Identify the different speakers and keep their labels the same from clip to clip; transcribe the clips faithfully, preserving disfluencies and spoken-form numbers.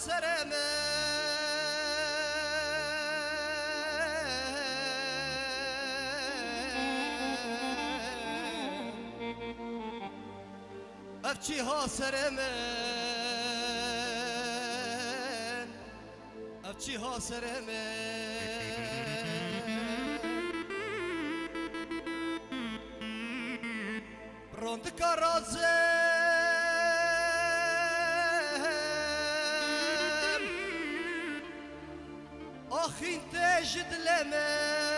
Speaker 1: سرمه افچی ها سرمه افچی ها سرمه روند کارازم آخین تجد لمه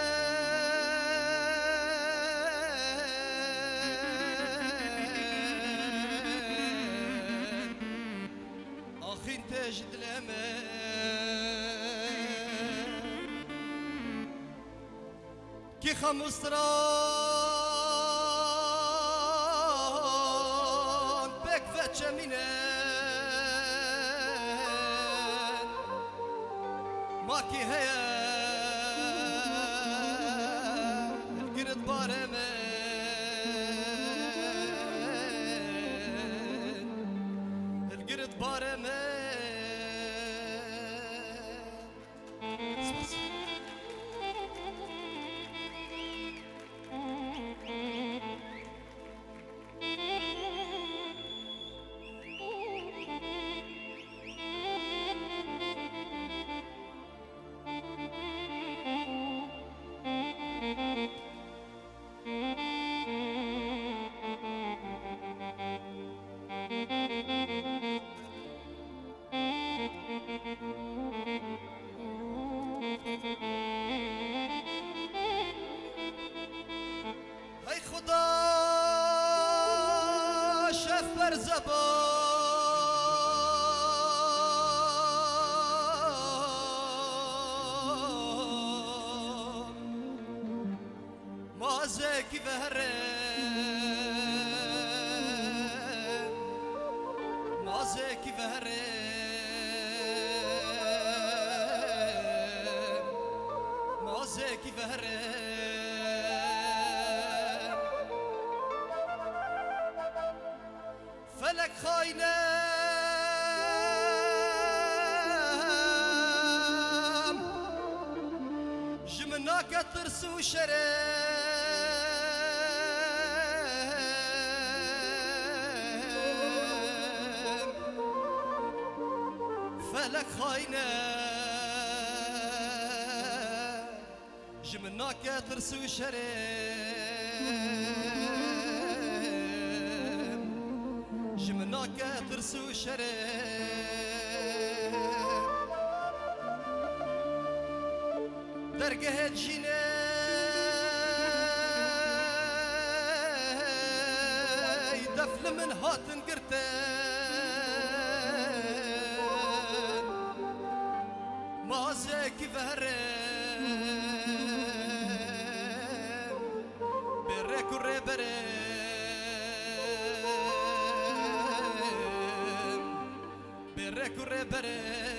Speaker 1: آخین تجد لمه کی خمستران بک فچمینه ما کی هيا القرد بارمن القرد بارمن ای خدا شف بر زبان مازکی بهره مازکی بهره مازکی بهره فلك خاينام جمناك ترس وشرم فلك خاينام جمناك ترس وشرم جمناك ترس وشرم درقه جينا دفل من هاتن قرتن مازك بهرم برك الربرم برك الربرم